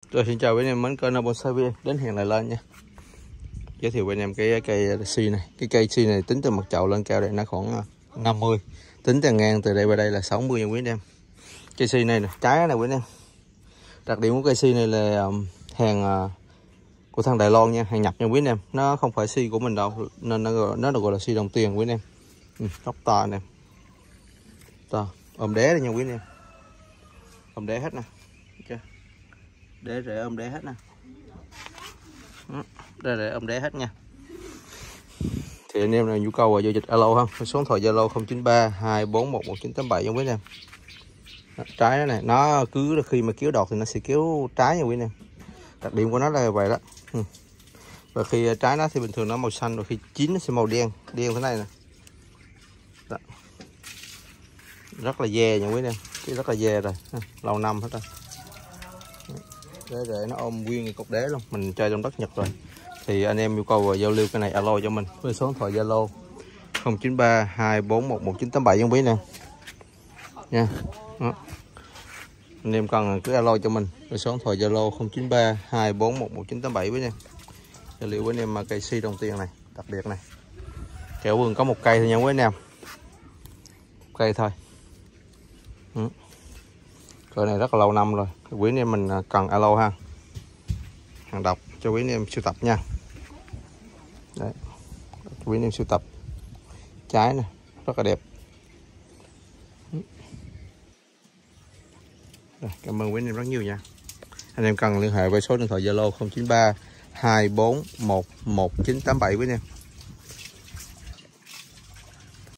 Rồi xin chào quý anh em mến kênh Bonsai Viên, đến hẹn lại lên nha. Giới thiệu với anh em cái cây si này. Cái cây si này tính từ mặt chậu lên cao đây nó khoảng 50. Tính từ ngang từ đây qua đây là 60 nha quý anh em. Cây si này nè, trái này quý anh em. Đặc điểm của cây si này là hàng của thằng Đài Loan nha, hàng nhập nha quý anh em. Nó không phải si của mình đâu, nên nó được gọi là si đồng tiền quý anh em. Gốc to nè. To, ôm đế đây nha quý anh em. Ôm đế hết nè. Okay. Đế rễ ôm đế hết nè. Đế rễ ôm đế hết nha. Thì anh em nào nhu cầu giao dịch alo ha, số điện thoại Zalo 093 241 1987 nha quý anh em. Trái này nó cứ khi mà kéo đọt thì nó sẽ kéo trái nha quý anh em. Đặc điểm của nó là vậy đó. Và khi trái nó thì bình thường nó màu xanh, rồi khi chín nó sẽ màu đen thế này nè. Đó. Rất là dè nha quý anh em, cái rất là dè rồi, lâu năm hết rồi. Để nó ôm nguyên cái cột đế luôn, mình chơi trong đất Nhật rồi. Thì anh em nhu cầu giao lưu cái này alo cho mình với số điện thoại Zalo 093 241 1987 nha quý anh em nha. Đó. Anh em cần cứ alo cho mình với số điện thoại Zalo 093 241 1987 quý anh em. Giao lưu với anh em cây si đồng tiền này đặc biệt này. Kẹo vườn có một cây thôi nha quý anh em, một cây thôi. Cây này rất là lâu năm rồi, quý anh em mình cần alo ha, hàng độc cho quý anh em sưu tập nha. Đấy, quý anh em sưu tập trái này rất là đẹp. Rồi, cảm ơn quý anh em rất nhiều nha. Anh em cần liên hệ với số điện thoại Zalo 093 241 1987 quý anh em.